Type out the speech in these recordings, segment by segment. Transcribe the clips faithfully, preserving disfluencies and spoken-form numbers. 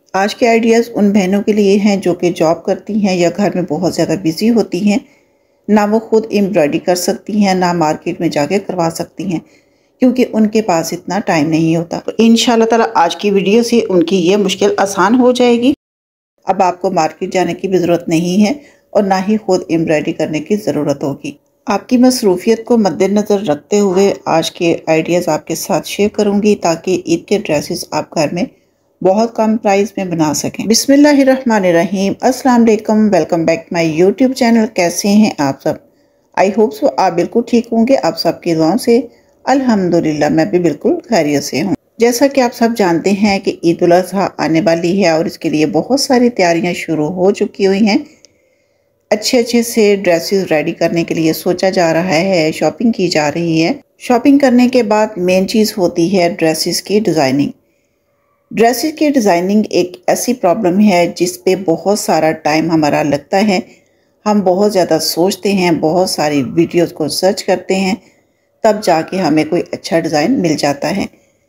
आज के आइडियाज़ उन बहनों के लिए हैं जो कि जॉब करती हैं या घर में बहुत ज़्यादा बिजी होती हैं। ना वो खुद एम्ब्रॉयडरी कर सकती हैं, ना मार्केट में जाके करवा सकती हैं, क्योंकि उनके पास इतना टाइम नहीं होता। तो इंशाल्लाह ताला आज की वीडियो से उनकी ये मुश्किल आसान हो जाएगी। अब आपको मार्केट जाने की भी ज़रूरत नहीं है और ना ही खुद एम्ब्रॉयडरी करने की ज़रूरत होगी। आपकी मसरूफियत को मद्देनज़र रखते हुए आज के आइडियाज़ आपके साथ शेयर करूँगी ताकि ईद के ड्रेसेस आप घर में बहुत कम प्राइस में बना सकें। बिस्मिल्लाहिर्रहमानिर्रहीम, अस्सलाम वालेकुम, welcome back my YouTube channel. कैसे हैं आप सब? आई होप सो आप बिल्कुल ठीक होंगे। आप सबकी दुआओं से अल्हम्दुलिल्लाह मैं भी बिल्कुल खैरियत से हूँ। जैसा कि आप सब जानते हैं कि ईद उल अज़हा आने वाली है और इसके लिए बहुत सारी तैयारियां शुरू हो चुकी हुई हैं। अच्छे अच्छे से ड्रेसेस रेडी करने के लिए सोचा जा रहा है, शॉपिंग की जा रही है। शॉपिंग करने के बाद मेन चीज़ होती है ड्रेसेस की डिज़ाइनिंग। ड्रेसेस की डिज़ाइनिंग एक ऐसी प्रॉब्लम है जिस पे बहुत सारा टाइम हमारा लगता है। हम बहुत ज़्यादा सोचते हैं, बहुत सारी वीडियोस को सर्च करते हैं, तब जाके हमें कोई अच्छा डिज़ाइन मिल जाता है।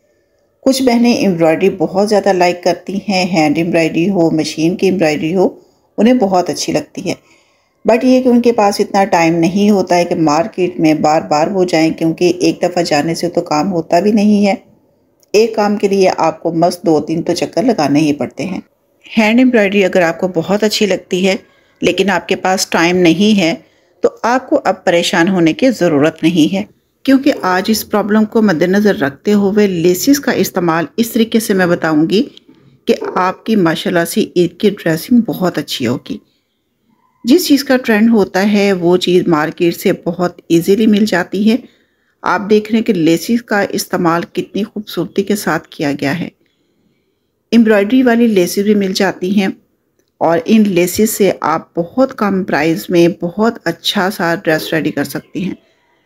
कुछ बहनें एम्ब्रॉयडरी बहुत ज़्यादा लाइक करती हैं, हैंड एम्ब्रॉयडरी हो, मशीन की एम्ब्रॉयडरी हो, उन्हें बहुत अच्छी लगती है। बट ये कि उनके पास इतना टाइम नहीं होता है कि मार्केट में बार बार वो जाएं, क्योंकि एक दफ़ा जाने से तो काम होता भी नहीं है। एक काम के लिए आपको मस्त दो तीन तो चक्कर लगाने ही पड़ते हैं। हैंड एम्ब्रॉयडरी अगर आपको बहुत अच्छी लगती है लेकिन आपके पास टाइम नहीं है तो आपको अब परेशान होने की ज़रूरत नहीं है, क्योंकि आज इस प्रॉब्लम को मद्देनज़र रखते हुए लेसिस का इस्तेमाल इस तरीके से मैं बताऊंगी कि आपकी माशाल्लाह से ईद की ड्रेसिंग बहुत अच्छी होगी। जिस चीज़ का ट्रेंड होता है वो चीज़ मार्केट से बहुत ईजीली मिल जाती है। आप देख रहे हैं कि लेसिस का इस्तेमाल कितनी खूबसूरती के साथ किया गया है। एम्ब्रॉयडरी वाली लेसिस भी मिल जाती हैं और इन लेसिस से आप बहुत कम प्राइस में बहुत अच्छा सा ड्रेस रेडी कर सकती हैं।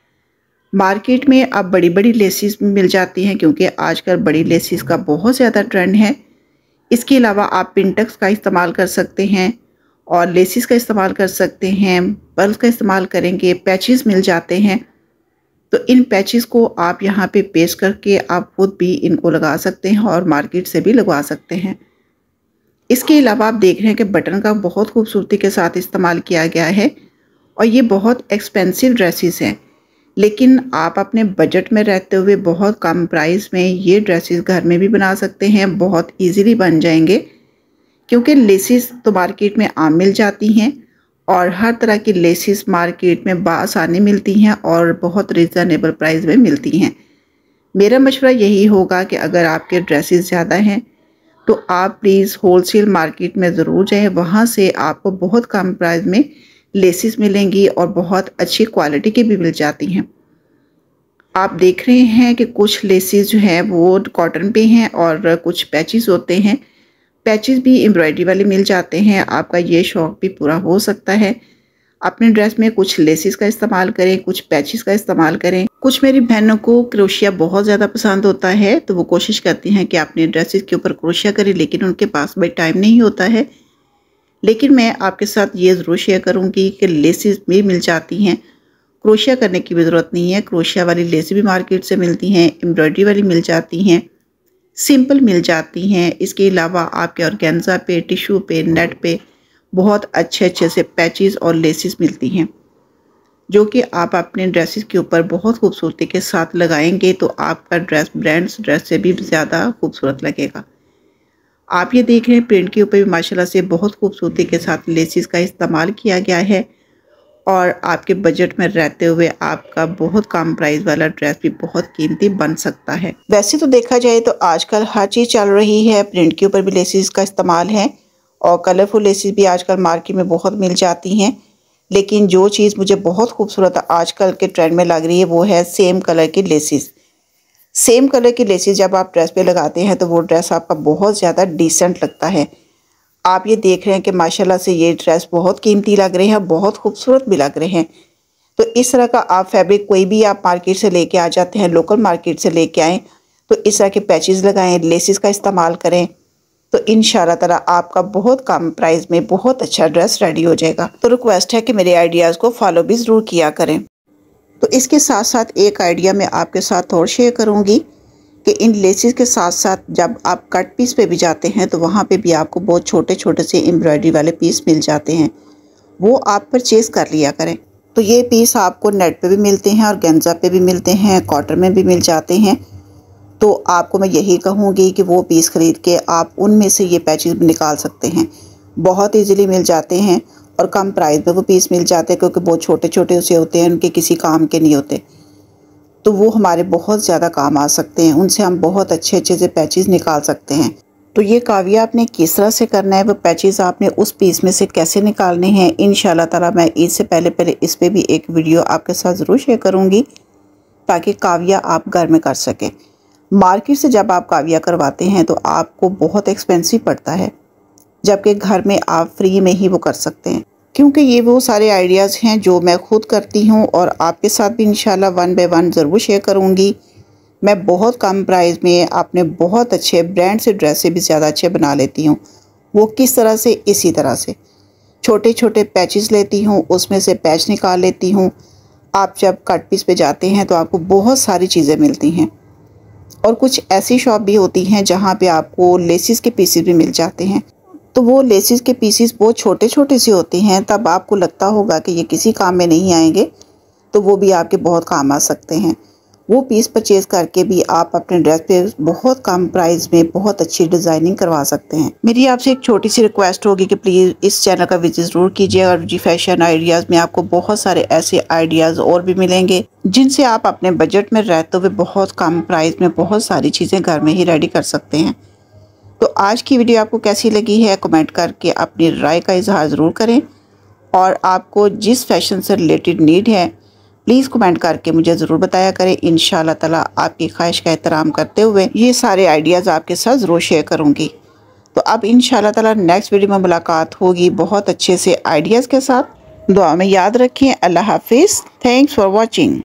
मार्केट में अब बड़ी बड़ी लेसिस भी मिल जाती हैं, क्योंकि आजकल बड़ी लेसिस का बहुत ज़्यादा ट्रेंड है। इसके अलावा आप पिंटक्स का इस्तेमाल कर सकते हैं और लेसिस का इस्तेमाल कर सकते हैं, पर्ल्स का इस्तेमाल करेंगे, पैचेस मिल जाते हैं। तो इन पैचेस को आप यहाँ पे पेस्ट करके आप खुद भी इनको लगा सकते हैं और मार्केट से भी लगवा सकते हैं। इसके अलावा आप देख रहे हैं कि बटन का बहुत खूबसूरती के साथ इस्तेमाल किया गया है और ये बहुत एक्सपेंसिव ड्रेसेस हैं, लेकिन आप अपने बजट में रहते हुए बहुत कम प्राइस में ये ड्रेसेस घर में भी बना सकते हैं, बहुत ईजीली बन जाएंगे। क्योंकि लेसिस तो मार्केट में आम मिल जाती हैं और हर तरह की लेसिस मार्केट में बासानी मिलती हैं और बहुत रिजनेबल प्राइस में मिलती हैं। मेरा मशवरा यही होगा कि अगर आपके ड्रेसेस ज़्यादा हैं तो आप प्लीज़ होलसेल मार्केट में ज़रूर जाएं, वहाँ से आपको बहुत कम प्राइस में लेसिस मिलेंगी और बहुत अच्छी क्वालिटी की भी मिल जाती हैं। आप देख रहे हैं कि कुछ लेसिस जो हैं वो कॉटन पे हैं और कुछ पैचेस होते हैं। पैचेस भी एम्ब्रॉयडरी वाले मिल जाते हैं। आपका ये शौक़ भी पूरा हो सकता है। अपने ड्रेस में कुछ लेसिस का इस्तेमाल करें, कुछ पैचेस का इस्तेमाल करें। कुछ मेरी बहनों को क्रोशिया बहुत ज़्यादा पसंद होता है, तो वो कोशिश करती हैं कि अपने ड्रेसेस के ऊपर क्रोशिया करें, लेकिन उनके पास भाई टाइम नहीं होता है। लेकिन मैं आपके साथ ये ज़रूर शेयर करूँगी कि लेसिस भी मिल जाती हैं, क्रोशिया करने की भी ज़रूरत नहीं है। क्रोशिया वाली लेसिस भी मार्केट से मिलती हैं, एम्ब्रॉयडरी वाली मिल जाती हैं, सिंपल मिल जाती हैं। इसके अलावा आपके ऑर्गेन्जा पे, टिश्यू पे, नेट पे बहुत अच्छे अच्छे से पैचेस और लेसिस मिलती हैं, जो कि आप अपने ड्रेसेस के ऊपर बहुत खूबसूरती के साथ लगाएंगे तो आपका ड्रेस ब्रांड्स ड्रेस से भी ज़्यादा खूबसूरत लगेगा। आप ये देख रहे हैं प्रिंट के ऊपर भी माशाल्लाह से बहुत खूबसूरती के साथ लेसिस का इस्तेमाल किया गया है और आपके बजट में रहते हुए आपका बहुत कम प्राइस वाला ड्रेस भी बहुत कीमती बन सकता है। वैसे तो देखा जाए तो आजकल हर चीज़ चल रही है, प्रिंट के ऊपर भी लेसिस का इस्तेमाल है और कलरफुल लेसिस भी आजकल मार्केट में बहुत मिल जाती हैं। लेकिन जो चीज़ मुझे बहुत खूबसूरत आजकल के ट्रेंड में लग रही है वो है सेम कलर की लेसिस। सेम कलर की लेसिस जब आप ड्रेस पे लगाते हैं तो वो ड्रेस आपका बहुत ज़्यादा डिसेंट लगता है। आप ये देख रहे हैं कि माशाल्लाह से ये ड्रेस बहुत कीमती लग रहे हैं, बहुत खूबसूरत भी लग रहे हैं। तो इस तरह का आप फैब्रिक कोई भी आप मार्केट से लेके आ जाते हैं, लोकल मार्केट से लेके आएँ, तो इस तरह के पैचेस लगाएं, लेसिस का इस्तेमाल करें, तो इंशाल्लाह ताला आपका बहुत कम प्राइस में बहुत अच्छा ड्रेस रेडी हो जाएगा। तो रिक्वेस्ट है कि मेरे आइडियाज़ को फॉलो भी ज़रूर किया करें। तो इसके साथ साथ एक आइडिया मैं आपके साथ और शेयर करूँगी कि इन लेसेस के साथ साथ जब आप कट पीस पे भी जाते हैं तो वहाँ पे भी आपको बहुत छोटे छोटे से एम्ब्रॉयडरी वाले पीस मिल जाते हैं, वो आप परचेज़ कर लिया करें। तो ये पीस आपको नेट पे भी मिलते हैं और गेंजा पे भी मिलते हैं, कॉटन में भी मिल जाते हैं। तो आपको मैं यही कहूँगी कि वो पीस ख़रीद के आप उनमें से ये पैचेस निकाल सकते हैं, बहुत ईजीली मिल जाते हैं और कम प्राइस में वो पीस मिल जाते हैं, क्योंकि बहुत छोटे छोटे उसे होते हैं, उनके किसी काम के नहीं होते, तो वो हमारे बहुत ज़्यादा काम आ सकते हैं, उनसे हम बहुत अच्छे अच्छे से पैचेस निकाल सकते हैं। तो ये काविया आपने किस तरह से करना है, वो पैचेस आपने उस पीस में से कैसे निकालने हैं, इंशाल्लाह ताला मैं ईद से पहले पहले इस पर भी एक वीडियो आपके साथ ज़रूर शेयर करूँगी, ताकि काविया आप घर में कर सकें। मार्केट से जब आप काविया करवाते हैं तो आपको बहुत एक्सपेंसिव पड़ता है, जबकि घर में आप फ्री में ही वो कर सकते हैं। क्योंकि ये वो सारे आइडियाज़ हैं जो मैं खुद करती हूँ और आपके साथ भी इंशाल्लाह वन बाय वन ज़रूर शेयर करूँगी। मैं बहुत कम प्राइस में अपने बहुत अच्छे ब्रांड से ड्रेस से भी ज़्यादा अच्छे बना लेती हूँ। वो किस तरह से, इसी तरह से छोटे छोटे पैचेस लेती हूँ, उसमें से पैच निकाल लेती हूँ। आप जब कट पीस पे जाते हैं तो आपको बहुत सारी चीज़ें मिलती हैं, और कुछ ऐसी शॉप भी होती हैं जहाँ पे आपको लेसिस के पीसेस भी मिल जाते हैं। तो वो लेसिस के पीसेस बहुत छोटे छोटे से होते हैं, तब आपको लगता होगा कि ये किसी काम में नहीं आएंगे, तो वो भी आपके बहुत काम आ सकते हैं। वो पीस परचेज़ करके भी आप अपने ड्रेस पे बहुत कम प्राइस में बहुत अच्छी डिज़ाइनिंग करवा सकते हैं। मेरी आपसे एक छोटी सी रिक्वेस्ट होगी कि प्लीज़ इस चैनल का विजिट ज़रूर कीजिए। अरूजी फैशन आइडियाज़ में आपको बहुत सारे ऐसे आइडियाज़ और भी मिलेंगे जिनसे आप अपने बजट में रहते हुए बहुत कम प्राइस में बहुत सारी चीज़ें घर में ही रेडी कर सकते हैं। तो आज की वीडियो आपको कैसी लगी है, कमेंट करके अपनी राय का इजहार ज़रूर करें, और आपको जिस फैशन से रिलेटेड नीड है प्लीज़ कमेंट करके मुझे ज़रूर बताया करें। इंशाल्लाह ताला आपकी ख्वाहिश का एहतराम करते हुए ये सारे आइडियाज़ आपके साथ ज़रूर शेयर करूँगी। तो अब इंशाल्लाह ताला नेक्स्ट वीडियो में मुलाकात होगी बहुत अच्छे से आइडियाज़ के साथ। दुआ में याद रखें। अल्लाह हाफिज़। Thanks for watching.